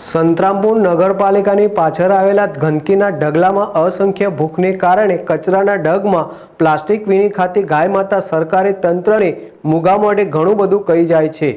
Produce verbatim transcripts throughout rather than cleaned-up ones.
સંતરામપુર નગરપાલિકાની પાછળ આવેલા ગંદકીના ઢગલામાં અસંખ્ય ભૂખને કારણે કચરાના ઢગમાં પ્લાસ્ટિક વીણી ખાતી ગાય માતા સરકારી તંત્રને મૂગા મોઢે ઘણું બધું કહી જાય છે।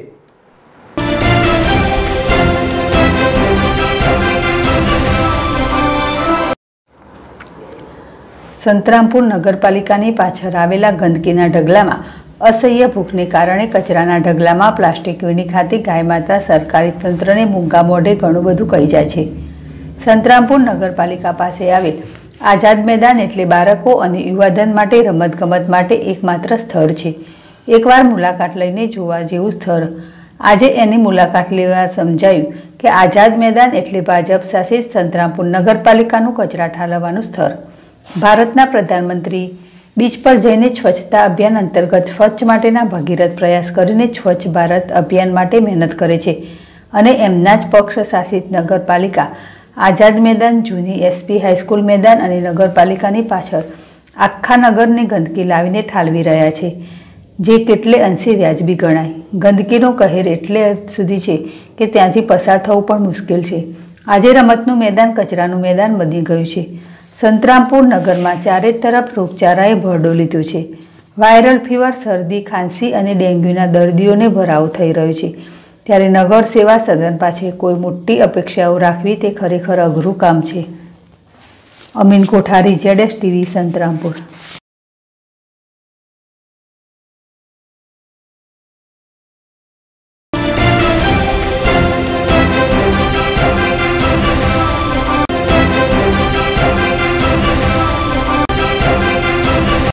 સંતરામપુર નગરપાલિકાની પાછળ આવેલા ગંદકીના ઢગલામાં असह्य भूखने कारणे कचराना ढगलामां प्लास्टिक वीणी खाती गाय माता सरकारी तंत्रने मूंगा मोढे घणुं बधुं कही जाय छे। संतरामपुर नगरपालिका पासे आवेल आजाद मैदान एटले बाळको अने युवाधन माटे रमतगमत माटे एकमात्र स्थळ छे। एकवार मुलाकात लईने जोवा जेवुं स्थळ। आजे एनी मुलाकात लेवा समजायुं के आजाद मैदान एटले भाजप शासित संतरामपुर नगरपालिकानुं कचरा ठालववानुं स्थळ। भारतना प्रधानमंत्री बीच पर जईने स्वच्छता अभियान अंतर्गत स्वच्छ माटेना भगीरथ प्रयास करीने स्वच्छ भारत अभियान माटे मेहनत करे छे अने एमना ज पक्ष शासित नगरपालिका आजाद मैदान जूनी एसपी हाईस्कूल मैदान अने नगरपालिकानी पाछळ आखा नगरने गंदकी लावीने ठालवी रह्या छे, जे केटले अंशे व्याजबी गणाय। गंदकीनो कहेर एटले हद सुधी छे के त्यांथी पसार थवुं पण मुश्केल छे। आजे रमतनुं मैदान कचरानुं मैदान बनी गयुं छे। संतरामपुर नगर में चारे तरफ रोगचाराए भरडो लीधो छे। वायरल फीवर, शरदी, खांसी और डेंग्यूना दर्दियों ने भराव थई रह्यो छे। त्यारे नगर सेवा सदन पाछे कोई मोटी अपेक्षाओं राखवी ते खरेखर अघरू काम छे। Amin Kothari, Z S TV, Santrampur.